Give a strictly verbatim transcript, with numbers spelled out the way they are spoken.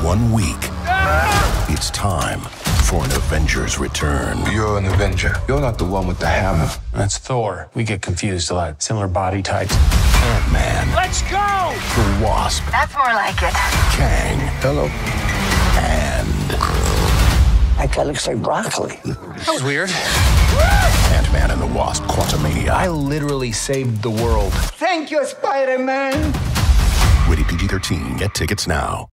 one week, ah! It's time for an Avengers return. You're an Avenger. You're not the one with the hammer. That's Thor. We get confused a lot. Similar body types. Ant-Man. Let's go! The Wasp. That's more like it. Kang. Hello. And... that guy looks like broccoli. That was weird. Ant-Man and the Wasp Quantumania. I literally saved the world. Thank you, Spider-Man. Rated P G thirteen. Get tickets now.